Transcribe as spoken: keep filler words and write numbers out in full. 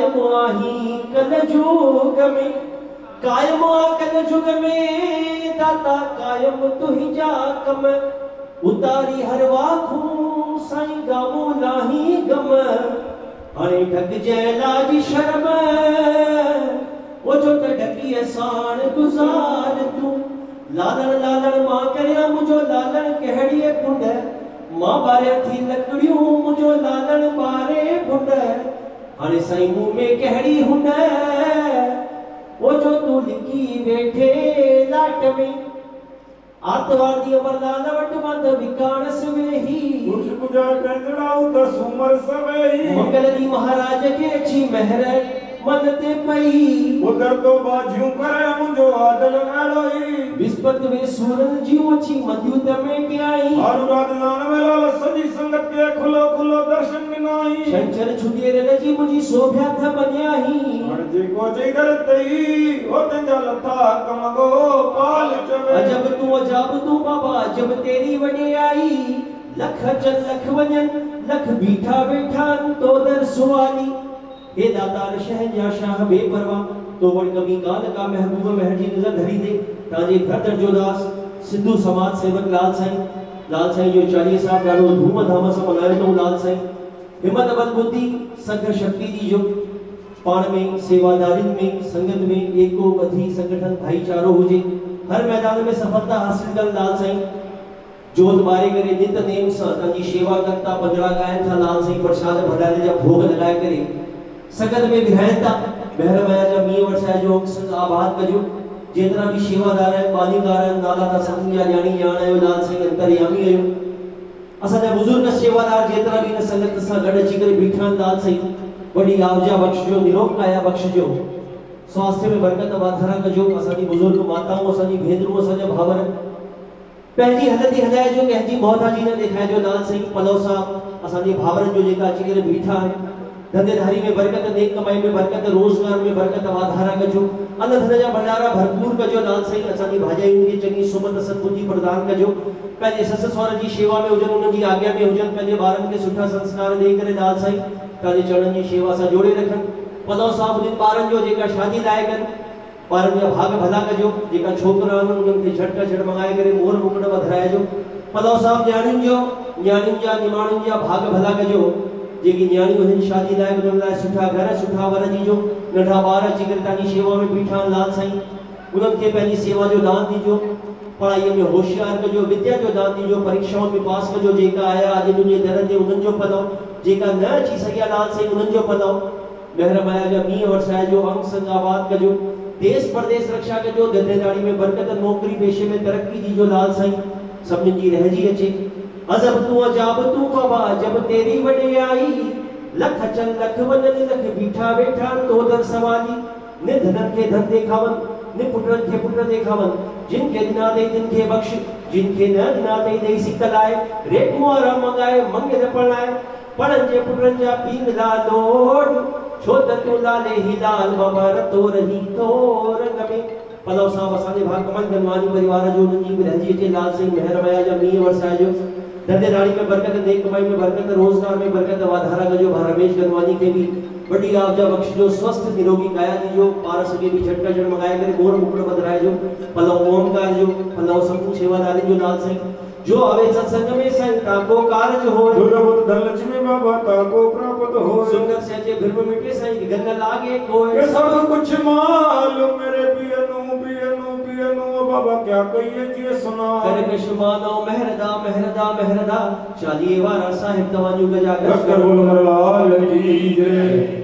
कायम आही कल जुग में कायम आ कल जुग में दाता कायम तू ही जा कम उतारी हर वाखू साईं गामो नाही गम अरे ढक जैलाजी शर्म वो जो त ढकी एहसान गुजार तू लालण लालण मां करया मुझो लालण कहड़ी कुंड मां बारे थी लकड़ियों मुझो लालण बारे बुंड अरे साईं मुंह में कहड़ी हुंड वो जो तू लिखी बैठे लाट में आतवार दी अमरलाल वट बंद विकाण सवेही कुछ कुजा कंजड़ाऊ त सुमर सवेही मंगल दी महाराज के अच्छी महर मन ते पई उधर तो बाजू करे मुझो आदल नालोई विस्पत वे सूरन जीव अच्छी मध्युत में क्याई और रात नान वेला सजी संगत के खुलो खुलो दर्शन मिनाई शंकर छुटिए रे जी मुझी शोभा था बन्याही और जी को जे करतई ओ तंजा लथा कमगो पाल चवे अजब तू अजब तू बाबा जब तेरी वडे आई लख चल लख वजन लख बीठा बैठा तो दर सुवाली हे दातार शहंशाह शाह बेपरवा तो वण कभी काल का महबूब महर जी नजर धरी दे ताजे भरत जोदास सिद्धू समाज सेवक लाल साईं लाल साईं जो चालीह साहब ॾाढो धूम धाम सां मल्हायो तो लाल साईं हिम्मत बल बुद्धि संघ शक्ति दी जो पाण में सेवादारी में संगत में एको बधी संगठन भाईचारो हुजे हर मैदान में सफलता हासिल कर लाल साईं जोत बारे करे नित नेम सां ताजी सेवा करता पंजड़ा गायन था लाल साईं प्रसाद भंडारे जा भोग लगाए करे संगत में विधायता महर माया जा मी वर्षा जो संग आबाद कजो जेतरा भी सेवादार है बालीकार है नाला दा संग या जानी जान आयो लाल सिंह अंतर्यामी आयो असा जा बुजुर्ग सेवादार जेतरा भी न संगत सा गड अची करे बीठा लाल सिंह बड़ी आवजा बख्शजो निरोग काया बख्शजो स्वास्थ्य में बरकत वाधारा कजो असा दी बुजुर्ग माताओं असा दी भेदरू असा जा भावर पहली हलती हजाए जो कहजी मौता जी ने दिखाए जो लाल सिंह पलो साहब असा दी भावर जो जेका अची करे बीठा है धंधेधारी में बरकत नेक कमाई में बरकत रोजगार में बरकत वाधारा कजो अन्न धन जा भंडारा भरपूर कजो लाल साईं असानी भाजाई उनकी चंगी सुमत सद्बुद्धि प्रदान कजो पहले सस सहुर जी सेवा में हुजन उन जी आज्ञा में हुजन पहले बारन के सुठा संस्कार दे करे लाल साईं पहले चरणन जी सेवा सा जोड़े रखन पलो साहब उन बारन जो जेका शादी लायकन बारन जा भाग भला कजो जेका छोकरा उन के झटका झट मंगाए करे मोर मुकुट बधराए जो पलो साहब न्याणिन जो न्याणिन जा निमाणिन जा भाग भला कजो जेकी न्याणी वहन शादी लायक उन लाए सुठा घर सुठा वर जी जो नढा बार अची करे तानी सेवा में बीठा लाल साईं उन के पहली सेवा जो दान दीजो पढ़ाई में होशियार कजो विद्या जो दान दीजो परीक्षाओं में पास कजो जेका आया आज तुझे दर ते उन जो पलो जेका न अची सकिया लाल साईं उन जो पलो महर माया जा मी वर्षाए जो अंग संग आबाद कजो देश प्रदेश रक्षा कजो धंधेदारी में बरकत नौकरी पेशे में तरक्की दीजो लाल साईं सब जी रहजी अचे अजब तू अजाब तू बाबा जब तेरी वडे आई लख चल लख वजन लख बीठा बैठा तो दर सवाली ने धनन के धन देखावन ने पुत्रन के पुत्र देखावन जिनके दिना दे जिनके बख्श जिनके न दिना दे दे सिकलाए रेट मोरा मंगाए मंगे न पड़ाए पड़न जे पुत्रन जा पींगला लोड छोत तू लाले ही लाल बाबा रतो रही तो रंग में पलो साहब असाने भाग कमल धनवानी परिवार जो उनजी रहजी जे लाल सिंह मेहर माया जा मी वर्षा जो धंधेदारी में बरकत नेक कमाई में बरकत रोजगार में बरकत वाधारा कजो रमेश गनवानी के भी बड़ी आवजा बख्शजो स्वस्थ निरोगी काया दीजो पारस के भी झटका झट मंगाए करे मोर मुकुट बदराए जो पलो ओमकार जो पलो संपू सेवादारी जो लाल सिंह जो आवे सत्संग में साईं ताको कारज हो दुर्लभ धन लक्ष्मी बाबा ताको प्राप्त हो सुंदर सहजे भ्रम मिटे साईं गन लागे कोई सब कुछ मालूम मेरे पियनु पियनु पियनु बाबा क्या कहिए जी सुना कर कशमानो मेहरदा मेहरदा मेहरदा चालीए वारा साहिब तवाजू गजा कर बोल मरलाल जी जय